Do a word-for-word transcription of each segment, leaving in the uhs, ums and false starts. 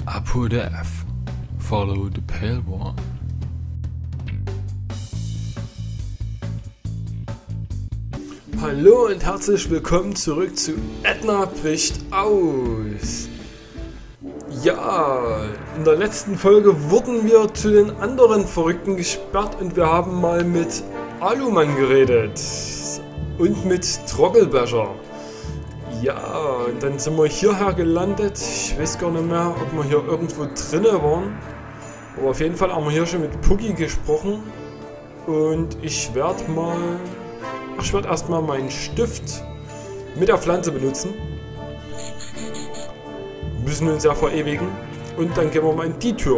Apo the F. Follow the pale one. Hallo und herzlich willkommen zurück zu Edna bricht aus. Ja, in der letzten Folge wurden wir zu den anderen Verrückten gesperrt und wir haben mal mit Alumann geredet und mit Trockelbecher. Ja, und dann sind wir hierher gelandet. Ich weiß gar nicht mehr, ob wir hier irgendwo drinnen waren. Aber auf jeden Fall haben wir hier schon mit Puggy gesprochen. Und ich werde mal... Ach, ich werde erstmal meinen Stift mit der Pflanze benutzen. Müssen uns ja verewigen. Und dann gehen wir mal in die Tür.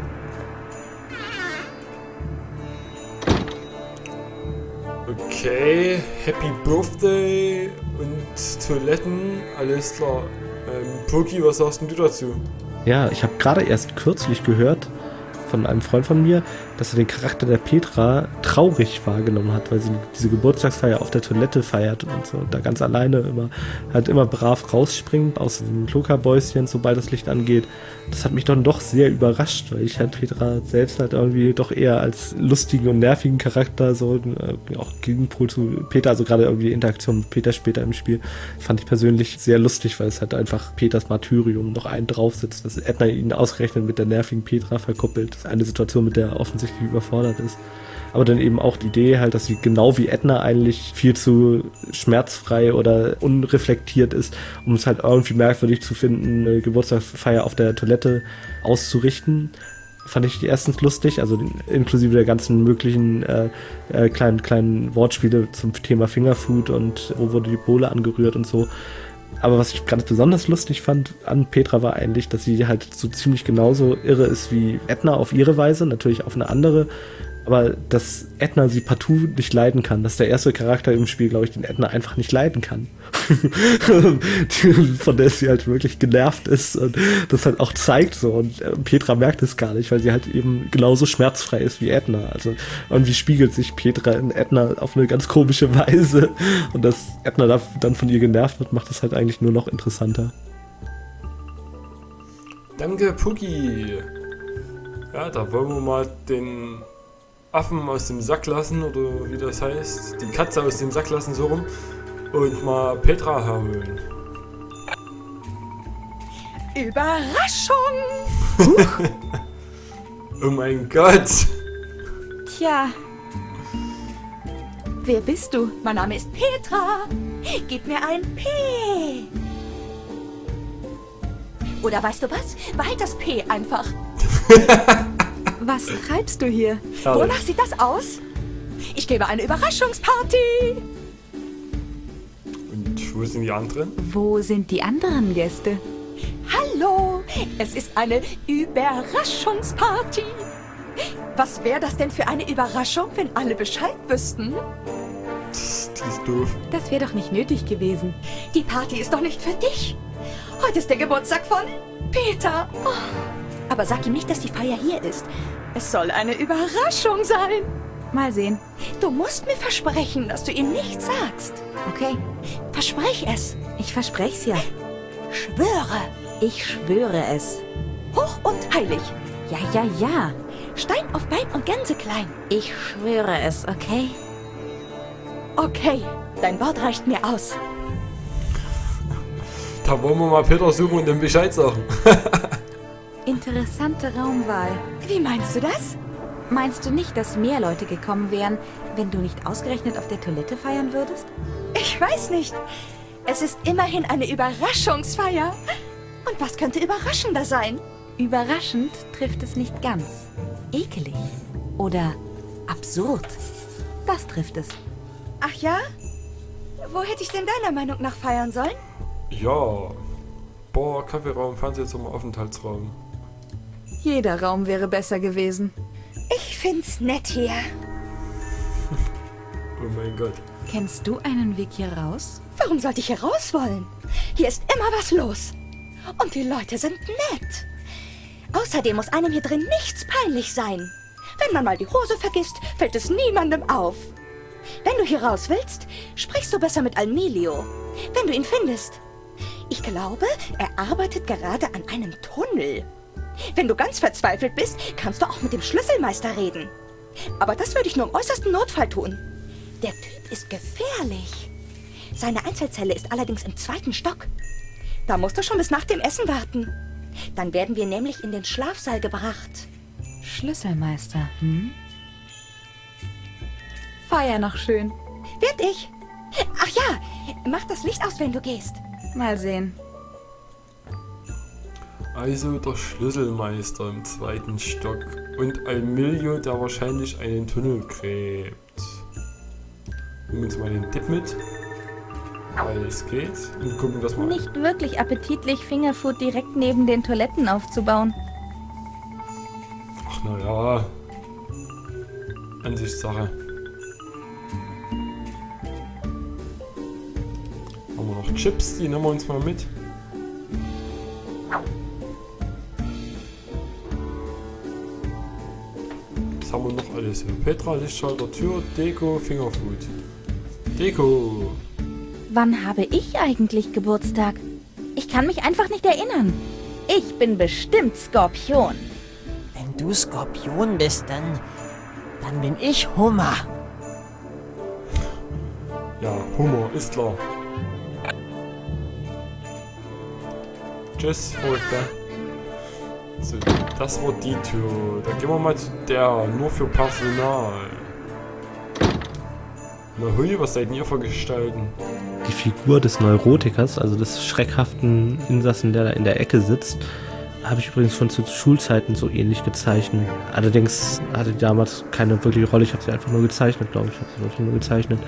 Okay, Happy Birthday und Toiletten, alles klar. Ähm, Puggy, was sagst denn du dazu? Ja, ich habe gerade erst kürzlich gehört von einem Freund von mir, dass er den Charakter der Petra traurig wahrgenommen hat, weil sie diese Geburtstagsfeier auf der Toilette feiert und so, und da ganz alleine immer, halt immer brav rausspringt aus dem Klokabäuschen, sobald das Licht angeht. Das hat mich dann doch sehr überrascht, weil ich halt Petra selbst halt irgendwie doch eher als lustigen und nervigen Charakter, so äh, auch Gegenpol zu Peter, also gerade irgendwie die Interaktion mit Peter später im Spiel, fand ich persönlich sehr lustig, weil es halt einfach Peters Martyrium noch einen drauf sitzt, dass Edna ihn ausgerechnet mit der nervigen Petra verkuppelt. Das ist eine Situation, mit der er offensichtlich überfordert ist. Aber dann eben auch die Idee halt, dass sie genau wie Edna eigentlich viel zu schmerzfrei oder unreflektiert ist, um es halt irgendwie merkwürdig zu finden, eine Geburtstagsfeier auf der Toilette auszurichten. Fand ich erstens lustig, also inklusive der ganzen möglichen äh, äh, kleinen, kleinen Wortspiele zum Thema Fingerfood und wo wurde die Bohle angerührt und so. Aber was ich ganz besonders lustig fand an Petra war eigentlich, dass sie halt so ziemlich genauso irre ist wie Edna auf ihre Weise, natürlich auf eine andere, aber dass Edna sie partout nicht leiden kann. Das ist der erste Charakter im Spiel, glaube ich, den Edna einfach nicht leiden kann. Von der sie halt wirklich genervt ist und das halt auch zeigt so. Und Petra merkt es gar nicht, weil sie halt eben genauso schmerzfrei ist wie Edna. Also irgendwie spiegelt sich Petra in Edna auf eine ganz komische Weise. Und dass Edna dann von ihr genervt wird, macht es halt eigentlich nur noch interessanter. Danke, Puggy. Ja, da wollen wir mal den Affen aus dem Sack lassen, oder wie das heißt, die Katze aus dem Sack lassen, so rum, und mal Petra herholen. Überraschung! Oh mein Gott! Tja. Wer bist du? Mein Name ist Petra. Gib mir ein P. Oder weißt du was? Behalt das P einfach. Was treibst du hier? Herrlich. Wonach sieht das aus? Ich gebe eine Überraschungsparty. Und wo sind die anderen? Wo sind die anderen Gäste? Hallo, es ist eine Überraschungsparty. Was wäre das denn für eine Überraschung, wenn alle Bescheid wüssten? Psst, die ist doof. Das wäre doch nicht nötig gewesen. Die Party ist doch nicht für dich. Heute ist der Geburtstag von Peter. Oh. Aber sag ihm nicht, dass die Feier hier ist. Es soll eine Überraschung sein. Mal sehen. Du musst mir versprechen, dass du ihm nichts sagst. Okay, Versprich es. ich verspreche es ja. Schwöre. Ich schwöre es. Hoch und heilig. Ja, ja, ja. Stein auf Bein und Gänseklein. Ich schwöre es, okay? Okay, dein Wort reicht mir aus. Da wollen wir mal Peter suchen und ihm Bescheid sagen. Interessante Raumwahl. Wie meinst du das? Meinst du nicht, dass mehr Leute gekommen wären, wenn du nicht ausgerechnet auf der Toilette feiern würdest? Ich weiß nicht. Es ist immerhin eine Überraschungsfeier. Und was könnte überraschender sein? Überraschend trifft es nicht ganz. Ekelig. Oder absurd. Das trifft es. Ach ja? Wo hätte ich denn deiner Meinung nach feiern sollen? Ja, Bar, Kaffeeraum, Fernsehzimmer, Aufenthaltsraum. Jeder Raum wäre besser gewesen. Ich find's nett hier. Oh mein Gott. Kennst du einen Weg hier raus? Warum sollte ich hier raus wollen? Hier ist immer was los. Und die Leute sind nett. Außerdem muss einem hier drin nichts peinlich sein. Wenn man mal die Hose vergisst, fällt es niemandem auf. Wenn du hier raus willst, sprichst du besser mit Almilio. Wenn du ihn findest. Ich glaube, er arbeitet gerade an einem Tunnel. Wenn du ganz verzweifelt bist, kannst du auch mit dem Schlüsselmeister reden. Aber das würde ich nur im äußersten Notfall tun. Der Typ ist gefährlich. Seine Einzelzelle ist allerdings im zweiten Stock. Da musst du schon bis nach dem Essen warten. Dann werden wir nämlich in den Schlafsaal gebracht. Schlüsselmeister, hm? Feuer noch schön. Werd ich. Ach ja, mach das Licht aus, wenn du gehst. Mal sehen. Also der Schlüsselmeister im zweiten Stock und Almilio, der wahrscheinlich einen Tunnel gräbt. Nehmen wir uns mal den Tipp mit, weil es geht, und gucken das mal an. Nicht wirklich appetitlich, Fingerfood direkt neben den Toiletten aufzubauen. Ach naja, Ansichtssache. Haben wir noch Chips, die nehmen wir uns mal mit. Was haben wir noch alles hier? Petra, Lichtschalter, Tür, Deko, Fingerfood. Deko! Wann habe ich eigentlich Geburtstag? Ich kann mich einfach nicht erinnern. Ich bin bestimmt Skorpion. Wenn du Skorpion bist, dann... dann bin ich Hummer. Ja, Hummer, ist klar. Tschüss, Verrückter. So, das war die Tür. Dann gehen wir mal zu der, nur für Personal. Na hui, was seid ihr für Gestalten? Die Figur des Neurotikers, also des schreckhaften Insassen, der da in der Ecke sitzt, habe ich übrigens schon zu Schulzeiten so ähnlich gezeichnet. Allerdings hatte die damals keine wirkliche Rolle, ich habe sie einfach nur gezeichnet, glaube ich. Ich habe sie wirklich nur gezeichnet.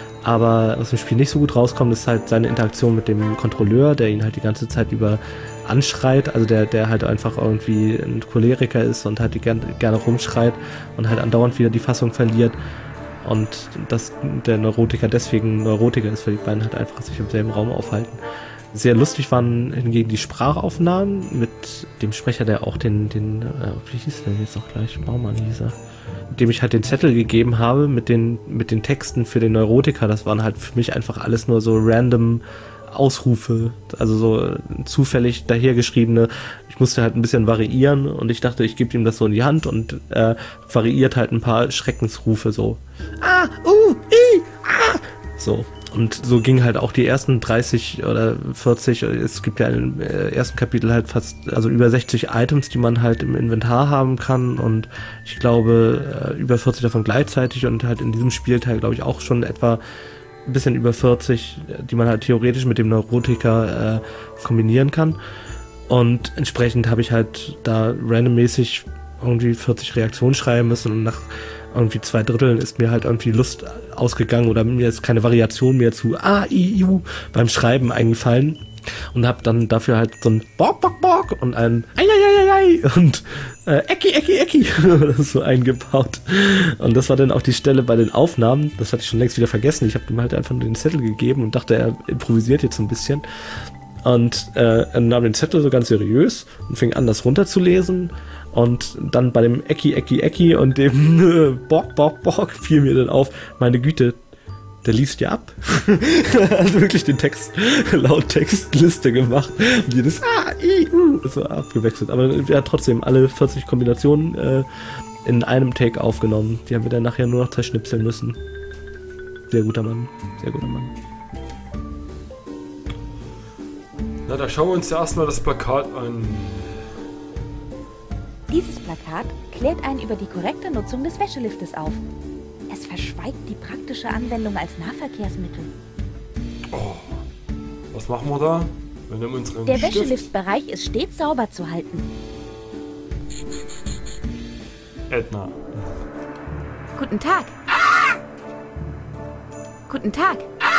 Aber was im Spiel nicht so gut rauskommt, ist halt seine Interaktion mit dem Kontrolleur, der ihn halt die ganze Zeit über anschreit, also der, der halt einfach irgendwie ein Choleriker ist und halt die gern, gerne rumschreit und halt andauernd wieder die Fassung verliert. Und dass der Neurotiker deswegen Neurotiker ist, weil die beiden halt einfach sich im selben Raum aufhalten. Sehr lustig waren hingegen die Sprachaufnahmen mit dem Sprecher, der auch den, den äh, wie hieß der denn jetzt noch gleich? Baumann hieß er. Dem ich halt den Zettel gegeben habe mit den, mit den Texten für den Neurotiker. Das waren halt für mich einfach alles nur so random Ausrufe, also so zufällig dahergeschriebene. Ich musste halt ein bisschen variieren und ich dachte, ich gebe ihm das so in die Hand und äh, variiert halt ein paar Schreckensrufe so. Ah, uh, i, ah. So. Und so ging halt auch die ersten dreißig oder vierzig, es gibt ja im ersten Kapitel halt fast, also über sechzig Items, die man halt im Inventar haben kann und ich glaube über vierzig davon gleichzeitig und halt in diesem Spielteil glaube ich auch schon etwa ein bisschen über vierzig, die man halt theoretisch mit dem Neurotiker äh, kombinieren kann. Und entsprechend habe ich halt da randommäßig irgendwie vierzig Reaktionen schreiben müssen und nach irgendwie zwei Dritteln ist mir halt irgendwie Lust ausgegangen oder mir ist keine Variation mehr zu A, I, U beim Schreiben eingefallen und habe dann dafür halt so ein Bock, Bock, Bock und ein Ei, Ei, Ei, Ei und äh, Ecki, Ecki, Ecki so eingebaut. Und das war dann auch die Stelle bei den Aufnahmen, das hatte ich schon längst wieder vergessen. Ich habe ihm halt einfach nur den Zettel gegeben und dachte, er improvisiert jetzt so ein bisschen. Und äh, er nahm den Zettel so ganz seriös und fing an, das runterzulesen. Und dann bei dem Ecki, Ecki, Ecki und dem äh, Bock, Bock, Bock fiel mir dann auf, meine Güte, der liest ja ab. Er hat wirklich den Text laut Textliste gemacht und jedes A, I, U so abgewechselt. Aber er hat trotzdem alle vierzig Kombinationen äh, in einem Take aufgenommen. Die haben wir dann nachher nur noch zerschnipseln müssen. Sehr guter Mann, sehr guter Mann. Na, da schauen wir uns ja erstmal das Plakat an. Dieses Plakat klärt einen über die korrekte Nutzung des Wäscheliftes auf. Es verschweigt die praktische Anwendung als Nahverkehrsmittel. Oh, was machen wir da? Wir nehmen unseren Der Stift. Wäscheliftbereich ist stets sauber zu halten. Edna. Guten Tag. Guten Tag.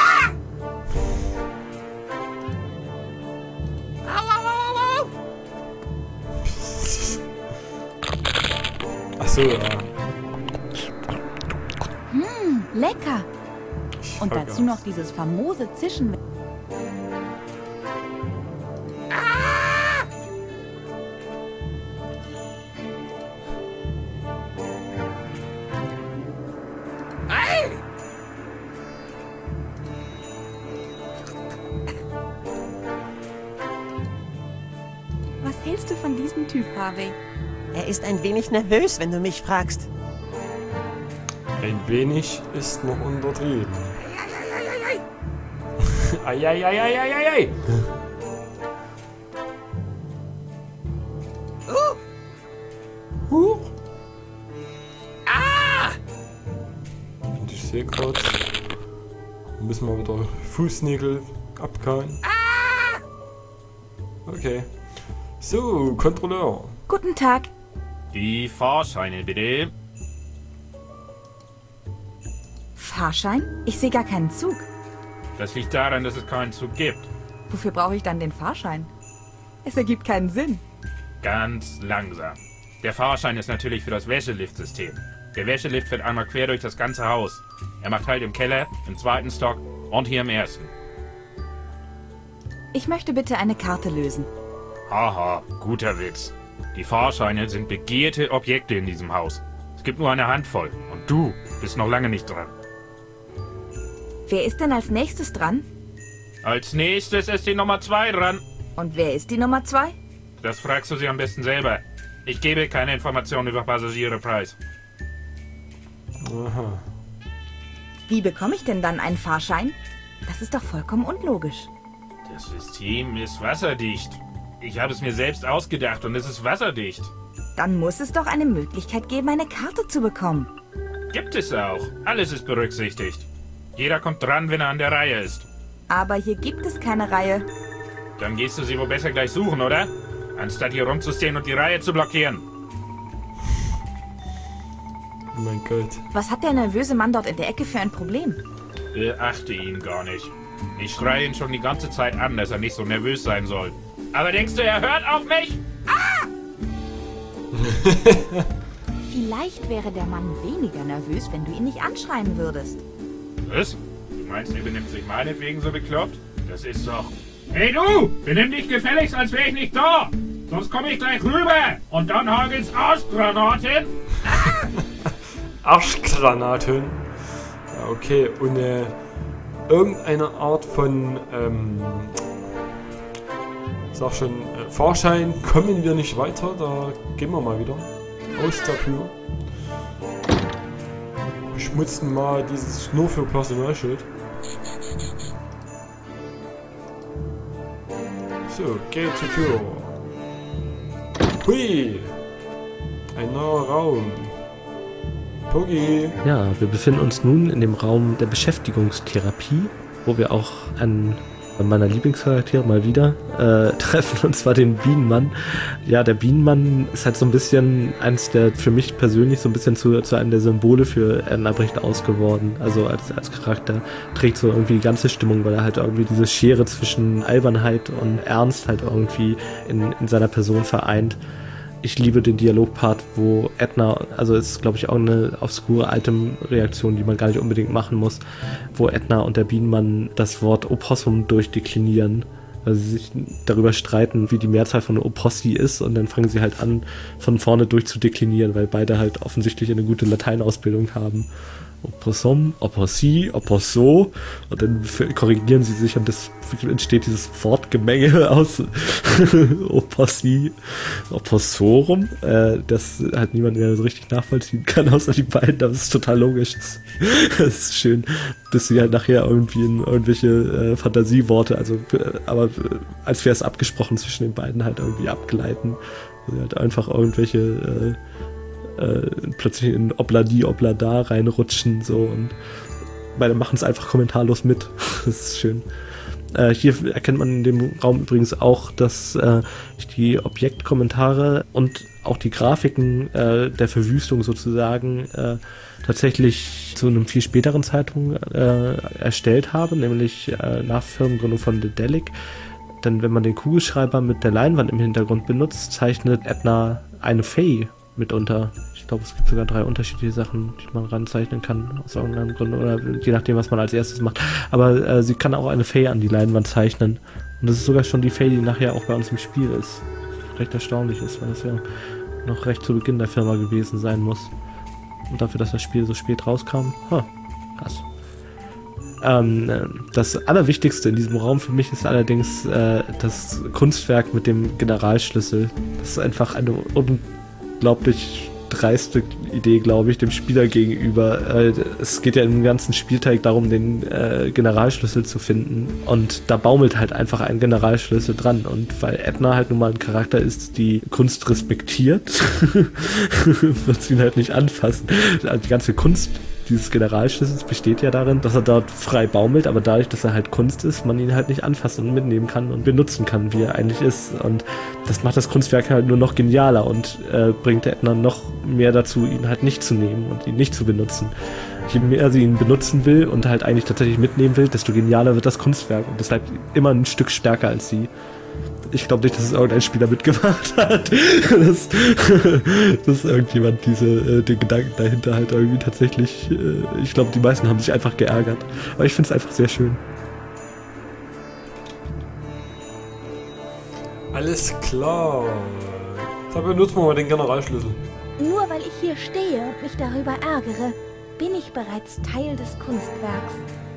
Achso, ja. Hm, lecker. Und vergaß. dazu noch dieses famose Zischen. Was hältst du von diesem Typ, Harvey? Er ist ein wenig nervös, wenn du mich fragst. Ein wenig ist noch untertrieben. Eieieiei. Huch. Ah! Und ich sehe gerade, müssen wir wieder Fußnägel abkauen. Ah! Okay. So, Kontrolleur. Guten Tag. Die Fahrscheine bitte. Fahrschein? Ich sehe gar keinen Zug. Das liegt daran, dass es keinen Zug gibt. Wofür brauche ich dann den Fahrschein? Es ergibt keinen Sinn. Ganz langsam. Der Fahrschein ist natürlich für das Wäscheliftsystem. Der Wäschelift fährt einmal quer durch das ganze Haus. Er macht halt im Keller, im zweiten Stock und hier im ersten. Ich möchte bitte eine Karte lösen. Haha, guter Witz. Die Fahrscheine sind begehrte Objekte in diesem Haus. Es gibt nur eine Handvoll und du bist noch lange nicht dran. Wer ist denn als nächstes dran? Als nächstes ist die Nummer zwei dran. Und wer ist die Nummer zwei? Das fragst du sie am besten selber. Ich gebe keine Informationen über Passagiere preis. Aha. Wie bekomme ich denn dann einen Fahrschein? Das ist doch vollkommen unlogisch. Das System ist wasserdicht. Ich habe es mir selbst ausgedacht und es ist wasserdicht. Dann muss es doch eine Möglichkeit geben, eine Karte zu bekommen. Gibt es auch. Alles ist berücksichtigt. Jeder kommt dran, wenn er an der Reihe ist. Aber hier gibt es keine Reihe. Dann gehst du sie wohl besser gleich suchen, oder? Anstatt hier rumzustehen und die Reihe zu blockieren. Oh mein Gott. Was hat der nervöse Mann dort in der Ecke für ein Problem? Beachte ihn gar nicht. Ich schreie ihn schon die ganze Zeit an, dass er nicht so nervös sein soll. Aber denkst du, er hört auf mich? Ah! Vielleicht wäre der Mann weniger nervös, wenn du ihn nicht anschreien würdest. Was? Du meinst, er benimmt sich meinetwegen so bekloppt? Das ist doch... Hey du! Benimm dich gefälligst, als wäre ich nicht da! Sonst komme ich gleich rüber! Und dann hagelt's Arschgranaten! Arschgranaten. Ja, okay, und äh, irgendeine Art von, ähm, sag schon, äh, Fahrschein kommen wir nicht weiter. Da gehen wir mal wieder aus der Tür. Beschmutzen mal dieses nur für Personalschild. So, geht zur Tür. Hui! Ein neuer Raum. Puggy! Ja, wir befinden uns nun in dem Raum der Beschäftigungstherapie, wo wir auch einen meiner Lieblingscharaktere mal wieder äh, treffen, und zwar den Bienenmann. Ja, der Bienenmann ist halt so ein bisschen eins der, für mich persönlich, so ein bisschen zu, zu einem der Symbole für Edna Bricht ausgeworden. Also als, als Charakter trägt so irgendwie die ganze Stimmung, weil er halt irgendwie diese Schere zwischen Albernheit und Ernst halt irgendwie in, in seiner Person vereint. Ich liebe den Dialogpart, wo Edna, also ist glaube ich auch eine obskure Item-Reaktion, die man gar nicht unbedingt machen muss, wo Edna und der Bienenmann das Wort Opossum durchdeklinieren, weil sie sich darüber streiten, wie die Mehrzahl von Opossi ist, und dann fangen sie halt an, von vorne durchzudeklinieren, weil beide halt offensichtlich eine gute Lateinausbildung haben. Opossum, Opossi, Oposso, und dann korrigieren sie sich und das entsteht dieses Wortgemenge aus Opossi, Opossorum, äh, das halt niemand mehr so richtig nachvollziehen kann, außer die beiden, aber es ist total logisch. Das ist schön, bis sie halt nachher irgendwie in irgendwelche äh, Fantasieworte, also äh, aber äh, als wäre es abgesprochen zwischen den beiden, halt irgendwie abgleiten, also halt einfach irgendwelche äh, Äh, plötzlich in Obladi, Oblada reinrutschen, so, und beide machen es einfach kommentarlos mit. Das ist schön. Äh, hier erkennt man in dem Raum übrigens auch, dass äh, die Objektkommentare und auch die Grafiken äh, der Verwüstung sozusagen äh, tatsächlich zu einem viel späteren Zeitpunkt äh, erstellt habe, nämlich äh, nach Firmengründung von Dedelic. Denn wenn man den Kugelschreiber mit der Leinwand im Hintergrund benutzt, zeichnet Edna eine Fee mitunter. Ich glaube, es gibt sogar drei unterschiedliche Sachen, die man ranzeichnen kann, aus irgendeinem Grund, oder je nachdem, was man als erstes macht. Aber äh, sie kann auch eine Fee an die Leinwand zeichnen. Und das ist sogar schon die Fee, die nachher auch bei uns im Spiel ist. Was recht erstaunlich ist, weil das ja noch recht zu Beginn der Firma gewesen sein muss. Und dafür, dass das Spiel so spät rauskam, huh, krass. Ähm, das Allerwichtigste in diesem Raum für mich ist allerdings äh, das Kunstwerk mit dem Generalschlüssel. Das ist einfach eine unglaublich dreiste Idee, glaube ich, dem Spieler gegenüber. Äh, es geht ja im ganzen Spielteig darum, den äh, Generalschlüssel zu finden. Und da baumelt halt einfach ein Generalschlüssel dran. Und weil Edna halt nun mal ein Charakter ist, die Kunst respektiert, wird sie ihn halt nicht anfassen. Also die ganze Kunst dieses Generalschlüssels besteht ja darin, dass er dort frei baumelt, aber dadurch, dass er halt Kunst ist, man ihn halt nicht anfassen und mitnehmen kann und benutzen kann, wie er eigentlich ist. Und das macht das Kunstwerk halt nur noch genialer und äh, bringt Edna noch mehr dazu, ihn halt nicht zu nehmen und ihn nicht zu benutzen. Je mehr sie ihn benutzen will und halt eigentlich tatsächlich mitnehmen will, desto genialer wird das Kunstwerk und das bleibt immer ein Stück stärker als sie. Ich glaube nicht, dass es irgendein Spieler mitgemacht hat, dass, dass irgendjemand diese, äh, den Gedanken dahinter halt irgendwie tatsächlich, äh, ich glaube, die meisten haben sich einfach geärgert. Aber ich finde es einfach sehr schön. Alles klar. Dann benutzen wir mal den Generalschlüssel. Nur weil ich hier stehe und mich darüber ärgere, bin ich bereits Teil des Kunstwerks.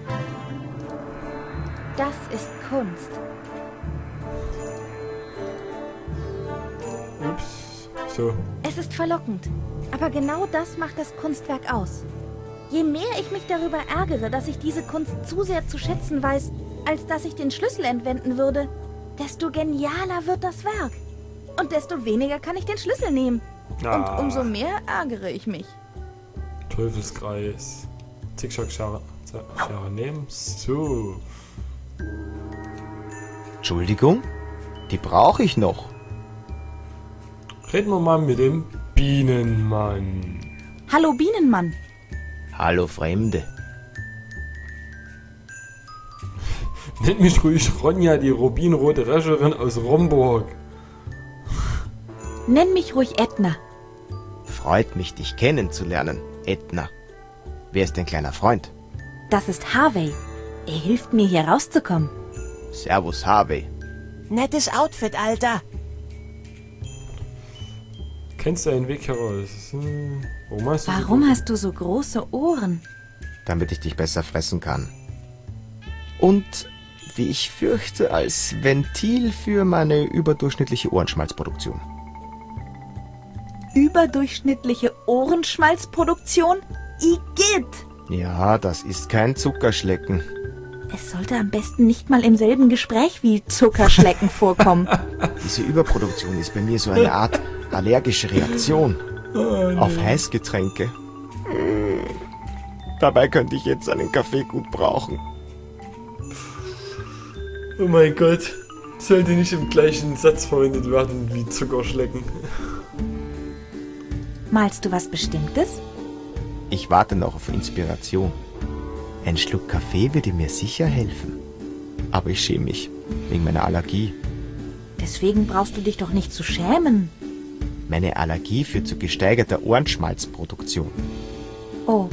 Das ist Kunst. Ups. So. Es ist verlockend, aber genau das macht das Kunstwerk aus. Je mehr ich mich darüber ärgere, dass ich diese Kunst zu sehr zu schätzen weiß, als dass ich den Schlüssel entwenden würde, desto genialer wird das Werk. Und desto weniger kann ich den Schlüssel nehmen. Ah. Und umso mehr ärgere ich mich. Teufelskreis. Zickzack, Schere, Schere nehmen. So. Entschuldigung, die brauche ich noch. Reden wir mal mit dem Bienenmann. Hallo Bienenmann. Hallo Fremde. Nennt mich ruhig Ronja, die rubinrote Rächerin aus Romburg. Nenn mich ruhig Edna. Freut mich, dich kennenzulernen, Edna. Wer ist dein kleiner Freund? Das ist Harvey. Er hilft mir, hier rauszukommen. Servus, Harvey. Nettes Outfit, Alter. Kennst du einen Weg heraus? Hm, warum hast du, Warum so hast du so große Ohren? Damit ich dich besser fressen kann. Und, wie ich fürchte, als Ventil für meine überdurchschnittliche Ohrenschmalzproduktion. Überdurchschnittliche Ohrenschmalzproduktion? Igitt! Ja, das ist kein Zuckerschlecken. Es sollte am besten nicht mal im selben Gespräch wie Zuckerschlecken vorkommen. Diese Überproduktion ist bei mir so eine Art allergische Reaktion auf Heißgetränke. Dabei könnte ich jetzt einen Kaffee gut brauchen. Oh mein Gott. Sollte nicht im gleichen Satz verwendet werden wie Zuckerschlecken. Malst du was Bestimmtes? Ich warte noch auf Inspiration. Ein Schluck Kaffee würde mir sicher helfen. Aber ich schäme mich, wegen meiner Allergie. Deswegen brauchst du dich doch nicht zu schämen. Meine Allergie führt zu gesteigerter Ohrenschmalzproduktion. Oh.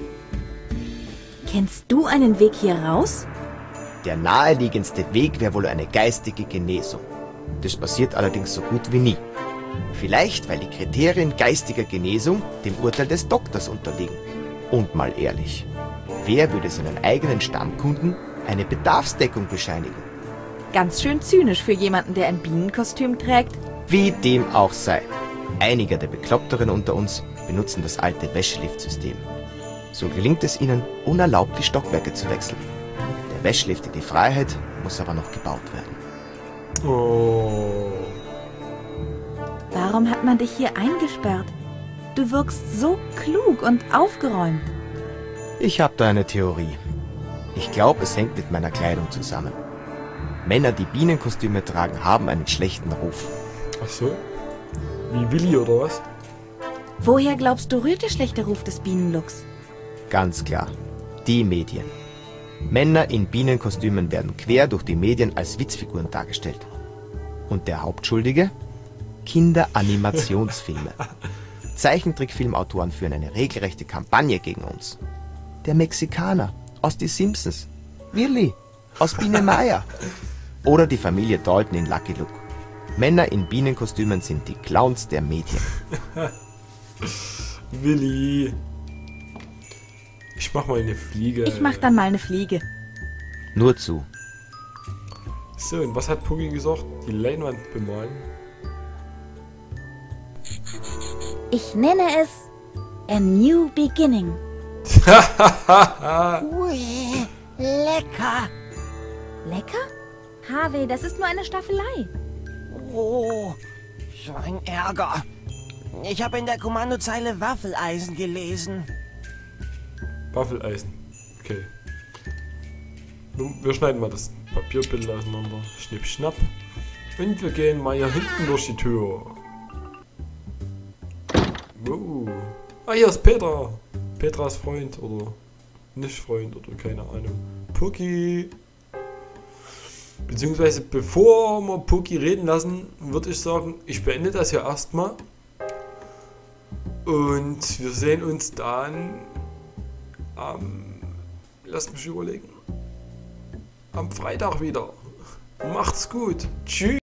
Kennst du einen Weg hier raus? Der naheliegendste Weg wäre wohl eine geistige Genesung. Das passiert allerdings so gut wie nie. Vielleicht, weil die Kriterien geistiger Genesung dem Urteil des Doktors unterliegen. Und mal ehrlich, wer würde seinen eigenen Stammkunden eine Bedarfsdeckung bescheinigen? Ganz schön zynisch für jemanden, der ein Bienenkostüm trägt. Wie dem auch sei. Einige der Bekloppteren unter uns benutzen das alte Wäscheliftsystem. So gelingt es ihnen, unerlaubt die Stockwerke zu wechseln. Der Wäschlift in die Freiheit muss aber noch gebaut werden. Oh. Warum hat man dich hier eingesperrt? Du wirkst so klug und aufgeräumt. Ich habe da eine Theorie. Ich glaube, es hängt mit meiner Kleidung zusammen. Männer, die Bienenkostüme tragen, haben einen schlechten Ruf. Ach so? Wie Willi oder was? Woher glaubst du, rührt der schlechte Ruf des Bienenlooks? Ganz klar. Die Medien. Männer in Bienenkostümen werden quer durch die Medien als Witzfiguren dargestellt. Und der Hauptschuldige? Kinderanimationsfilme. Zeichentrickfilmautoren führen eine regelrechte Kampagne gegen uns. Der Mexikaner aus Die Simpsons. Willi aus Biene Meier. Oder die Familie Dalton in Lucky Luke. Männer in Bienenkostümen sind die Clowns der Medien. Willi. Ich mach mal eine Fliege. Ich mach dann mal eine Fliege. Nur zu. So, und was hat Pucki gesagt? Die Leinwand bemalen? Ich nenne es A New Beginning. Ui, lecker. Lecker? Harvey, das ist nur eine Staffelei. Oh, so ein Ärger. Ich habe in der Kommandozeile Waffeleisen gelesen. Waffeleisen. Okay. Nun, wir schneiden mal das Papierbild auseinander. Schnipp, schnapp. Und wir gehen mal hier hinten durch die Tür. Wow. Ah, hier ist Petra. Petras Freund oder nicht Freund oder keine Ahnung. Pucki. Beziehungsweise bevor wir Pucki reden lassen, würde ich sagen, ich beende das hier erstmal. Und wir sehen uns dann am, lass mich überlegen, am Freitag wieder. Macht's gut. Tschüss.